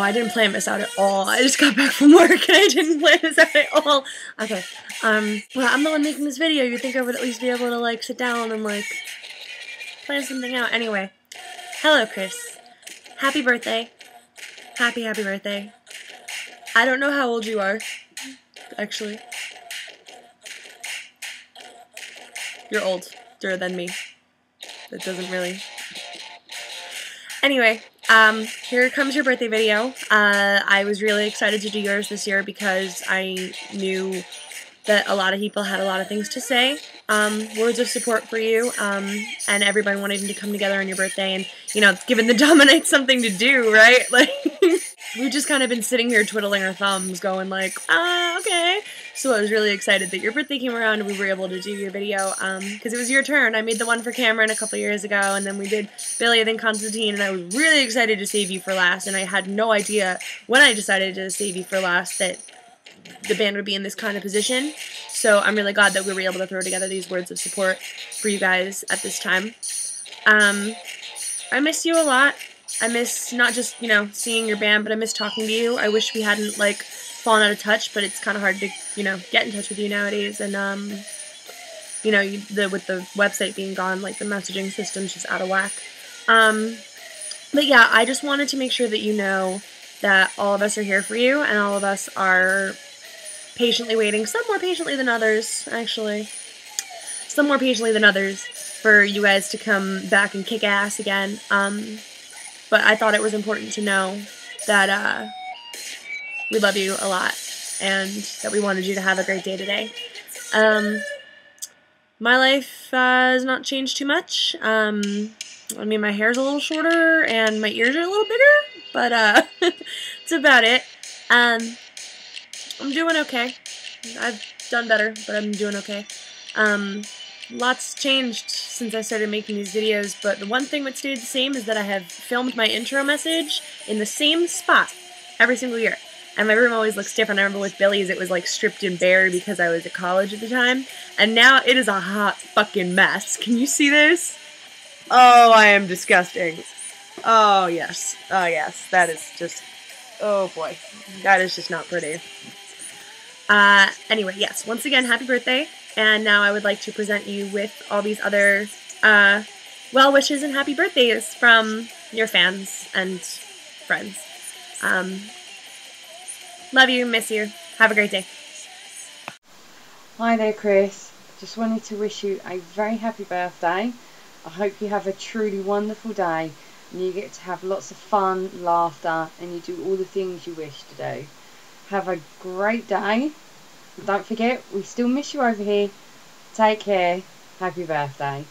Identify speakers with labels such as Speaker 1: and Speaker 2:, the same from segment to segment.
Speaker 1: I didn't plan this out at all. I just got back from work and I didn't plan this out at all. Okay, well, I'm the one making this video. You'd think I would at least be able to, like, sit down and, like, plan something out. Anyway, hello, Chris. Happy birthday. Happy birthday. I don't know how old you are, actually. You're older than me. That doesn't really... Anyway, here comes your birthday video. I was really excited to do yours this year because I knew that a lot of people had a lot of things to say, words of support for you, and everybody wanted to come together on your birthday and, you know, giving the Dominites something to do, right? Like, we've just kind of been sitting here twiddling our thumbs going like, okay. So I was really excited that your birthday came around and we were able to do your video, because it was your turn. I made the one for Cameron a couple years ago, and then we did Billy, then Constantine, and I was really excited to save you for last, and I had no idea when I decided to save you for last that the band would be in this kind of position. So I'm really glad that we were able to throw together these words of support for you guys at this time. I miss you a lot. I miss not just, you know, seeing your band, but I miss talking to you. I wish we hadn't, like, fallen out of touch, but it's kind of hard to, you know, get in touch with you nowadays. And, you know, with the website being gone, like, the messaging system's just out of whack. But yeah, I just wanted to make sure that you know that all of us are here for you, and all of us are patiently waiting, some more patiently than others, actually. Some more patiently than others for you guys to come back and kick ass again. But I thought it was important to know that we love you a lot and that we wanted you to have a great day today. My life has not changed too much. I mean, my hair's a little shorter and my ears are a little bigger, but that's about it. I'm doing okay. I've done better, but I'm doing okay. Lots changed since I started making these videos, but the one thing that stayed the same is that I have filmed my intro message in the same spot every single year. And my room always looks different. I remember with Billy's it was like stripped and bare because I was at college at the time. And now it is a hot fucking mess. Can you see this? Oh, I am disgusting. Oh, yes. Oh, yes. That is just... Oh, boy. That is just not pretty. Anyway, yes. Once again, happy birthday. And now I would like to present you with all these other well wishes and happy birthdays from your fans and friends. Love you, miss you. Have a great day.
Speaker 2: Hi there, Chris. Just wanted to wish you a very happy birthday. I hope you have a truly wonderful day and you get to have lots of fun, laughter, and you do all the things you wish to do. Have a great day. Don't forget, we still miss you over here. Take care. Happy birthday.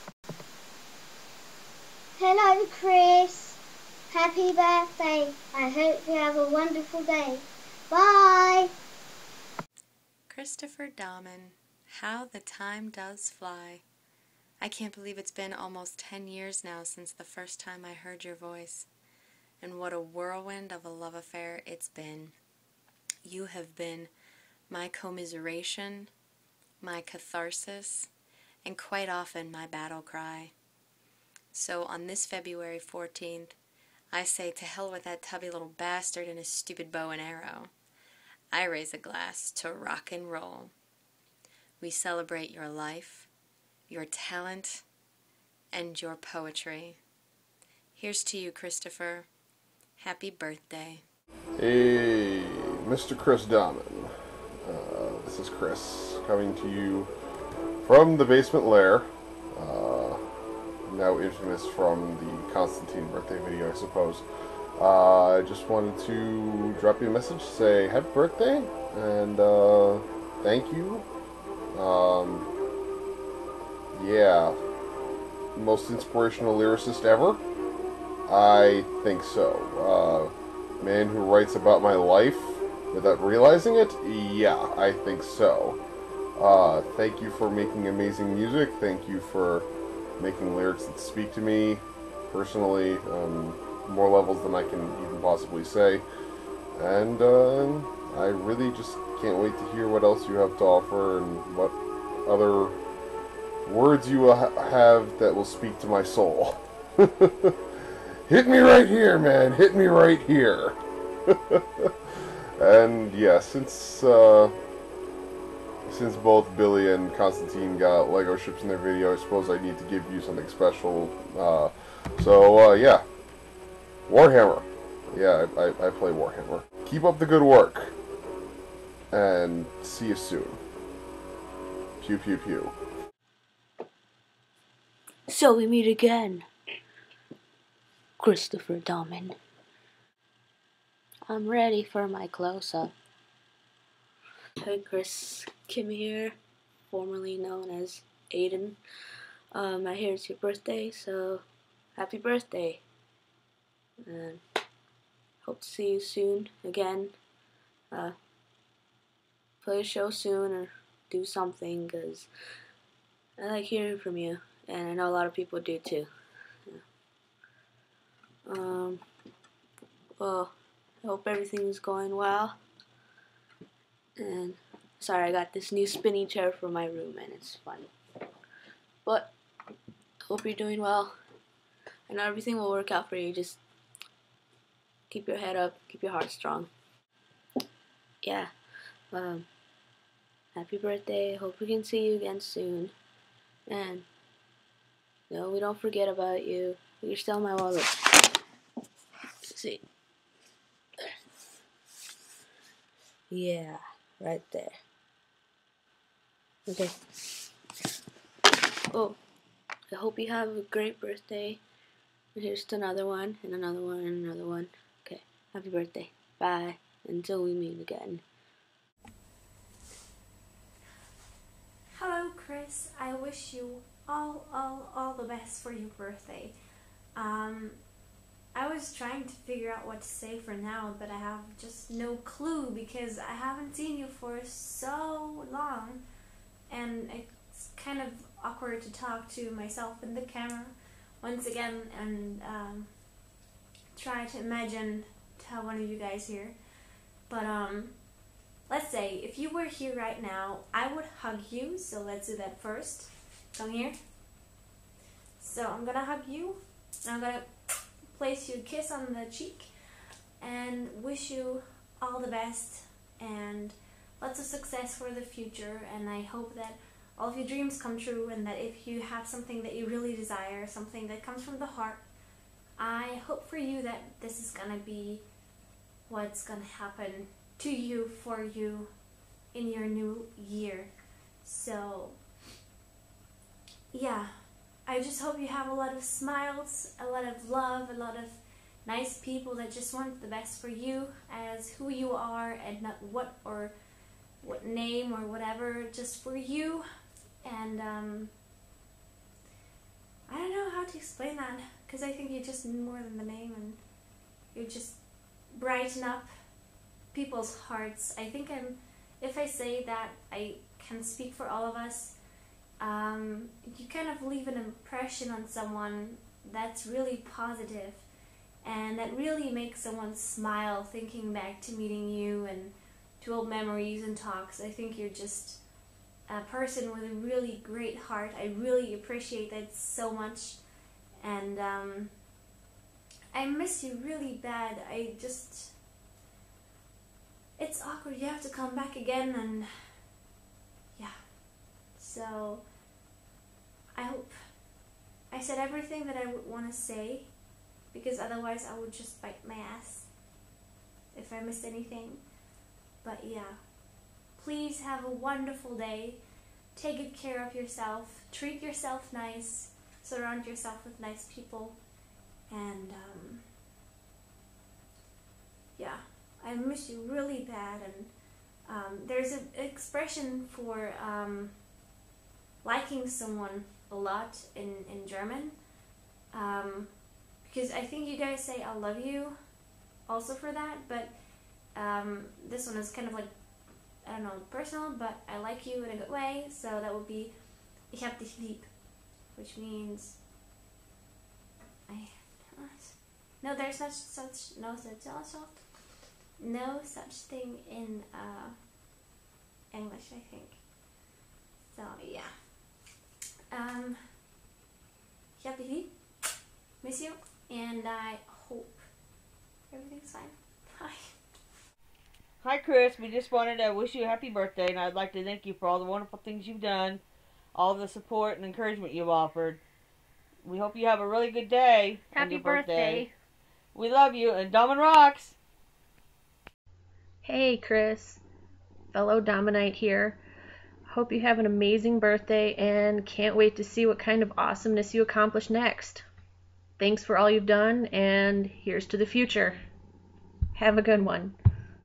Speaker 3: Hello, Chris. Happy birthday. I hope you have a wonderful day. Bye.
Speaker 4: Christopher Dahman, how the time does fly. I can't believe it's been almost 10 years now since the first time I heard your voice. And what a whirlwind of a love affair it's been. You have been my commiseration, my catharsis, and quite often my battle cry. So on this February 14th, I say to hell with that tubby little bastard and his stupid bow and arrow. I raise a glass to rock and roll. We celebrate your life, your talent, and your poetry. Here's to you, Christopher. Happy birthday.
Speaker 5: Hey, Mr. Chris Dahman. This is Chris, coming to you from the basement lair, now infamous from the Constantine birthday video, I suppose. I just wanted to drop you a message, say happy birthday, and thank you. Yeah, most inspirational lyricist ever? I think so. Man who writes about my life without realizing it? Yeah, I think so. Thank you for making amazing music. Thank you for making lyrics that speak to me personally, more levels than I can even possibly say. And I really just can't wait to hear what else you have to offer and what other words you have that will speak to my soul. Hit me right here, man. Hit me right here. And yeah, since both Billy and Constantine got Lego ships in their video, I suppose I need to give you something special. Yeah, Warhammer. Yeah, I play Warhammer. Keep up the good work, and see you soon. Pew pew pew.
Speaker 6: So we meet again, Christopher Domin. I'm ready for my close-up. Hey Chris, Kim here, formerly known as Aiden. I hear it's your birthday, so happy birthday. And hope to see you soon again. Play a show soon or do something, because I like hearing from you, and I know a lot of people do too. Well, I hope everything's going well. And sorry, I got this new spinning chair for my room and it's fun. But I hope you're doing well. I know everything will work out for you. Just keep your head up, keep your heart strong. Yeah. Happy birthday. Hope we can see you again soon. And no, we don't forget about you. You're still my wallet. Let's see. Yeah, right there. Okay. Oh, I hope you have a great birthday. And here's to another one, and another one, and another one. Okay, happy birthday. Bye. Until we meet again.
Speaker 7: Hello, Chris. I wish you all the best for your birthday. I was trying to figure out what to say for now, but I have just no clue because I haven't seen you for so long, and it's kind of awkward to talk to myself in the camera once again and try to imagine to have one of you guys here. But let's say if you were here right now, I would hug you, so let's do that first. Come here. So I'm gonna hug you, and I'm gonna place you a kiss on the cheek and wish you all the best and lots of success for the future. And I hope that all of your dreams come true, and that if you have something that you really desire, something that comes from the heart, I hope for you that this is gonna be what's gonna happen to you, for you, in your new year. So yeah, I just hope you have a lot of smiles, a lot of love, a lot of nice people that just want the best for you as who you are, and not what name or whatever, just for you. And I don't know how to explain that, because I think you're just more than the name, and you just brighten up people's hearts. I think if I say that I can speak for all of us, you kind of leave an impression on someone that's really positive, and that really makes someone smile thinking back to meeting you and to old memories and talks. I think you're just a person with a really great heart. I really appreciate that so much, and I miss you really bad. It's awkward. You have to come back again, and yeah. So I hope I said everything that I would want to say, because otherwise I would just bite my ass if I missed anything. But yeah, please have a wonderful day. Take good care of yourself. Treat yourself nice. Surround yourself with nice people. And yeah, I miss you really bad. And there's an expression for liking someone a lot in German, because I think you guys say I love you also for that, but this one is kind of like, I don't know, personal, but I like you in a good way, so that would be ich hab dich lieb, which means no such thing in English, I think. So yeah. Ich hab dich lieb, miss you, and I hope everything's fine. Bye.
Speaker 8: Hi, Chris. We just wanted to wish you a happy birthday, and I'd like to thank you for all the wonderful things you've done, all the support and encouragement you've offered. We hope you have a really good day.
Speaker 1: Happy birthday.
Speaker 8: We love you, and Domin rocks!
Speaker 1: Hey, Chris. Fellow Dominite here. Hope you have an amazing birthday and can't wait to see what kind of awesomeness you accomplish next. Thanks for all you've done, and here's to the future. Have a good one.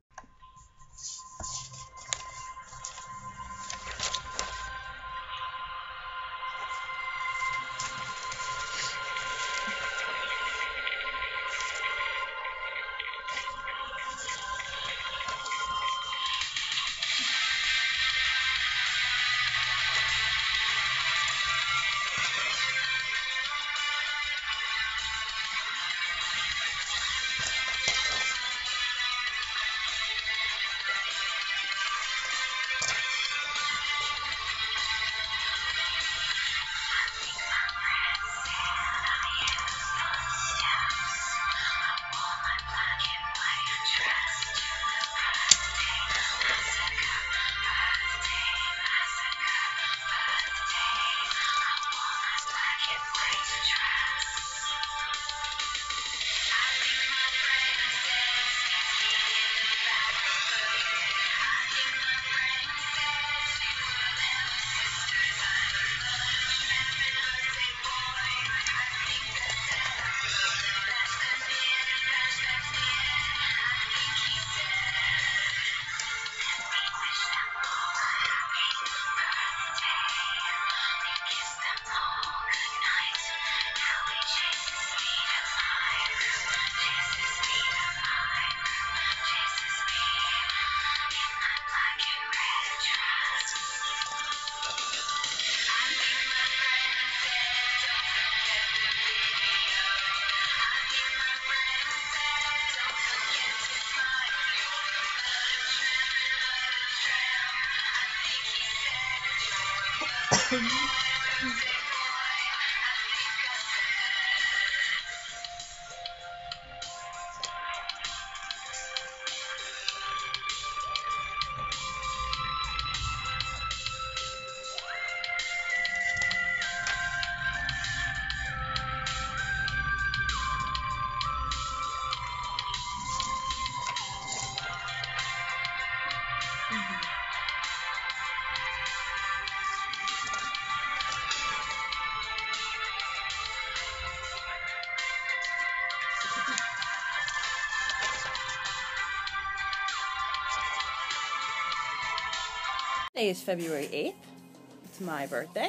Speaker 9: Today is February 8th. It's my birthday.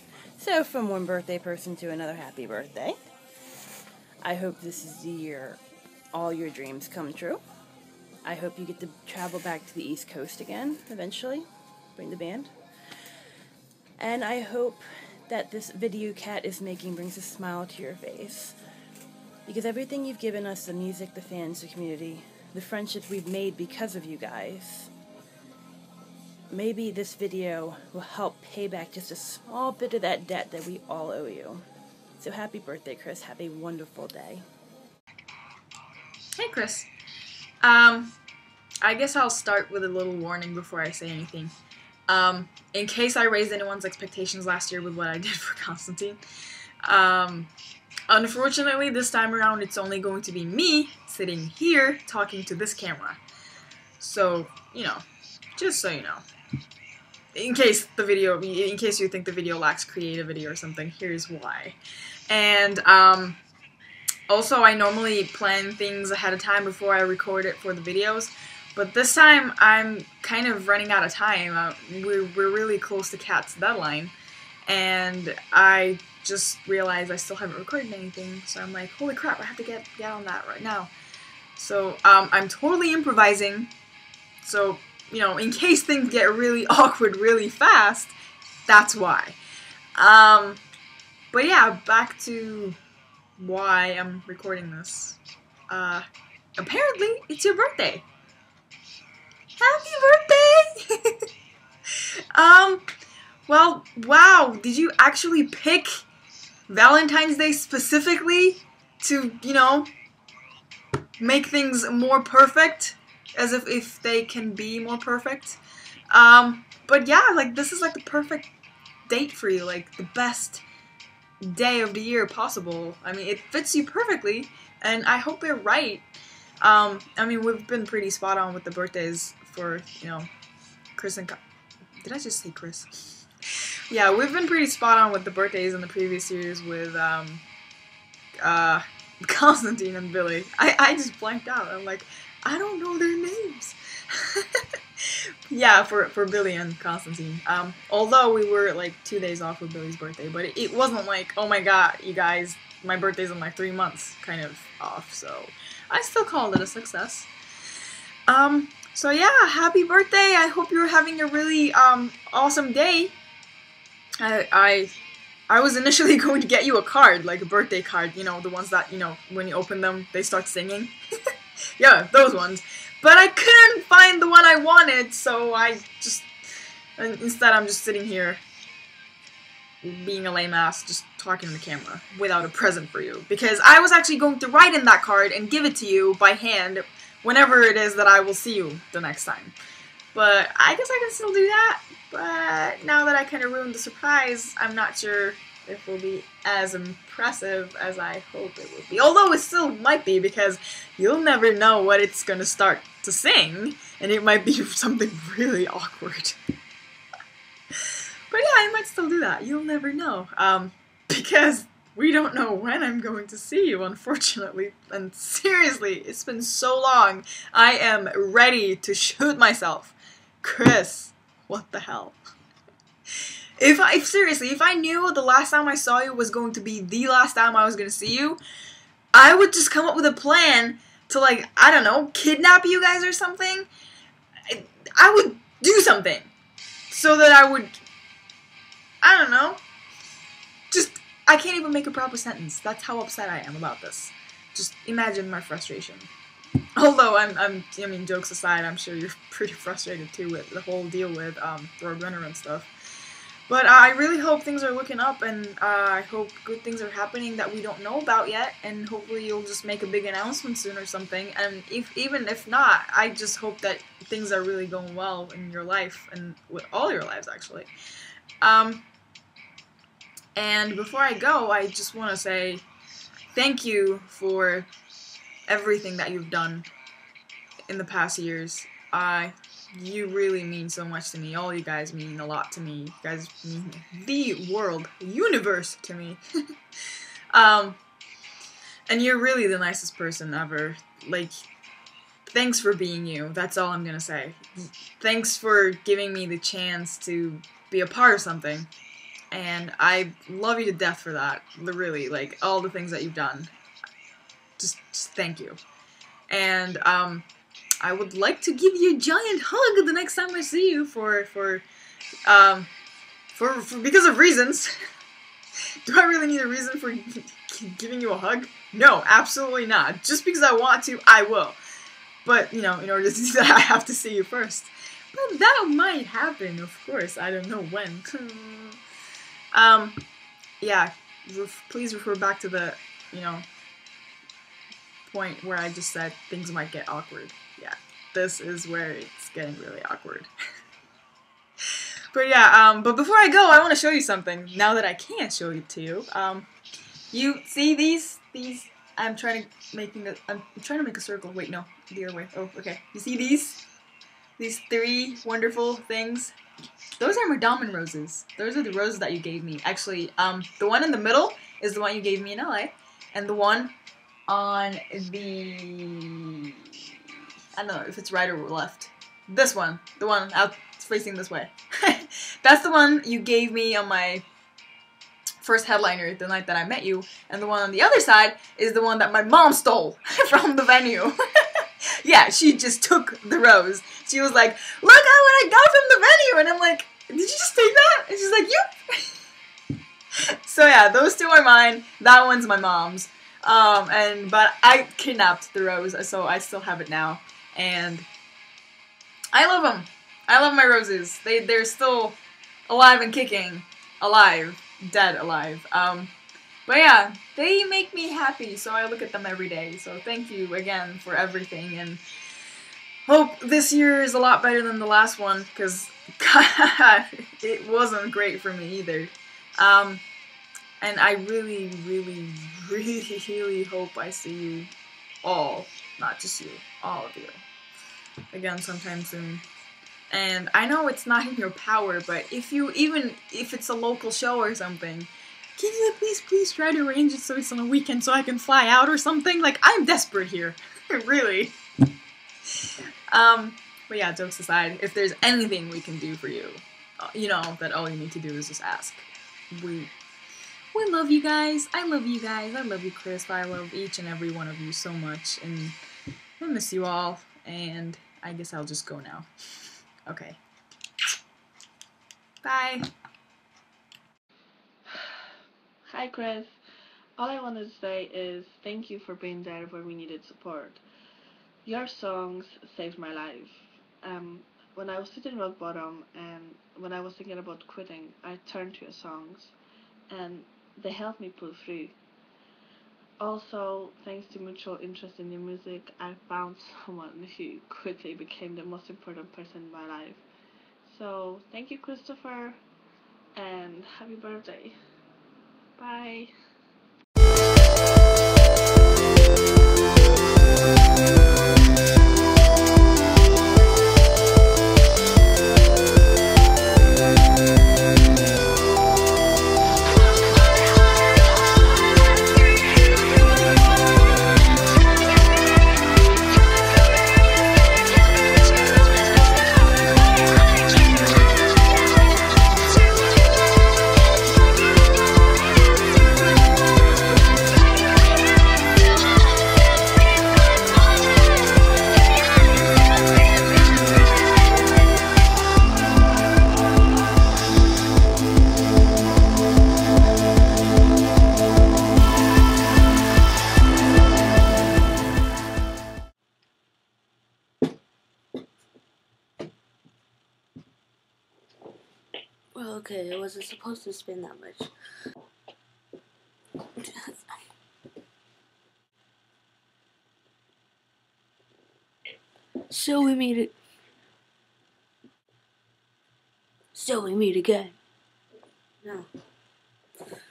Speaker 9: So from one birthday person to another, happy birthday. I hope this is the year all your dreams come true. I hope you get to travel back to the East Coast again eventually. Bring the band. And I hope that this video Cat is making brings a smile to your face. Because everything you've given us, the music, the fans, the community, the friendships we've made because of you guys, maybe this video will help pay back just a small bit of that debt that we all owe you. So happy birthday, Chris. Have a wonderful day.
Speaker 10: Hey, Chris. I guess I'll start with a little warning before I say anything. In case I raised anyone's expectations last year with what I did for Constantine. Unfortunately, this time around, it's only going to be me sitting here talking to this camera. So, you know, just so you know. In case you think the video lacks creativity or something, here's why. And, also, I normally plan things ahead of time before I record it for the videos, but this time I'm kind of running out of time. We're really close to Cat's deadline, and I just realized I still haven't recorded anything, so I'm like, holy crap, I have to get on that right now. So, I'm totally improvising, so, you know, in case things get really awkward really fast, that's why. But yeah, back to why I'm recording this. Apparently, it's your birthday. Happy birthday! Well, wow, did you actually pick Valentine's Day specifically to, you know, make things more perfect as if they can be more perfect. But yeah, like, this is like the perfect date for you, like the best day of the year possible. I mean, it fits you perfectly, and I hope they're right. I mean, we've been pretty spot on with the birthdays for, you know, Chris and... Did I just say Chris? Yeah, we've been pretty spot on with the birthdays in the previous years with, Constantine and Billy. I just blanked out. I'm like, I don't know their names. Yeah, for Billy and Constantine. Although we were like 2 days off with Billy's birthday, but it wasn't like, oh my god, you guys, my birthday's in like 3 months kind of off, so I still called it a success. So yeah, happy birthday. I hope you're having a really awesome day. I was initially going to get you a card, like a birthday card, you know, the ones that, you know, when you open them, they start singing. Yeah, those ones. But I couldn't find the one I wanted, so instead I'm just sitting here being a lame ass, just talking to the camera without a present for you. Because I was actually going to write in that card and give it to you by hand whenever it is that I will see you the next time. But I guess I can still do that. But now that I kind of ruined the surprise, I'm not sure if it will be as impressive as I hope it would be. Although it still might be, because you'll never know what it's gonna start to sing, and it might be something really awkward. But yeah, I might still do that. You'll never know. Because we don't know when I'm going to see you, unfortunately. And seriously, it's been so long. I am ready to shoot myself. Chris, what the hell? Seriously, if I knew the last time I saw you was going to be the last time I was going to see you, I would just come up with a plan to, like, I don't know, kidnap you guys or something. I would do something so that I would, I don't know, I can't even make a proper sentence. That's how upset I am about this. Just imagine my frustration. Although I mean, jokes aside, I'm sure you're pretty frustrated too with the whole deal with Roadrunner and stuff. But I really hope things are looking up, and I hope good things are happening that we don't know about yet, and hopefully you'll just make a big announcement soon or something. And even if not, I just hope that things are really going well in your life, and with all your lives actually. And before I go, I just want to say thank you for everything that you've done in the past years. You really mean so much to me. All you guys mean a lot to me. You guys mean the world, the universe to me. And you're really the nicest person ever. Like, thanks for being you. That's all I'm gonna say. Thanks for giving me the chance to be a part of something. And I love you to death for that. Really, like, all the things that you've done. Just thank you. And, I would like to give you a giant hug the next time I see you because of reasons. Do I really need a reason for giving you a hug? No, absolutely not. Just because I want to, I will. But, you know, in order to do that, I have to see you first. But that might happen, of course. I don't know when. Yeah, please refer back to the, you know, point where I just said things might get awkward. Yeah, this is where it's getting really awkward. But yeah, but before I go, I want to show you something, now that I can't show it to you. You see these, I'm trying to make a circle. Wait, no, the other way. Oh, okay. You see these 3 wonderful things? Those are Madamon roses. Those are the roses that you gave me. Actually, the one in the middle is the one you gave me in LA, and the one on the, I don't know if it's right or left. This one, the one out facing this way. That's the one you gave me on my first headliner the night that I met you, and the one on the other side is the one that my mom stole from the venue. Yeah, she just took the rose. She was like, look at what I got from the venue, and I'm like, did you just take that? And she's like, yep. So yeah, those 2 are mine. That one's my mom's. But I kidnapped the rose, so I still have it now, and I love them. I love my roses. They're still alive and kicking. Alive. Dead alive. But yeah, they make me happy, so I look at them every day. So thank you again for everything, and hope this year is a lot better than the last one, because God, it wasn't great for me either. And I really, really, really hope I see you all, not just you, all of you, again sometime soon. And I know it's not in your power, but even if it's a local show or something, can you please try to arrange it so it's on a weekend so I can fly out or something? Like, I'm desperate here. Really. But yeah, jokes aside, if there's anything we can do for you, you know that all you need to do is just ask. We love you guys. I love you guys. I love you, Chris. I love each and every one of you so much, and I miss you all, and I guess I'll just go now. Okay. Bye.
Speaker 11: Hi, Chris. All I wanted to say is thank you for being there where we needed support. Your songs saved my life. When I was sitting rock bottom and when I was thinking about quitting, I turned to your songs and they helped me pull through. Also, thanks to mutual interest in your music, I found someone who quickly became the most important person in my life. So, thank you, Christopher, and happy birthday. Bye.
Speaker 6: Well, okay, it wasn't supposed to spin that much. So we meet it. So we meet again. No.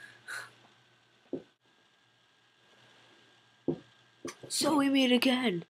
Speaker 6: So we meet again.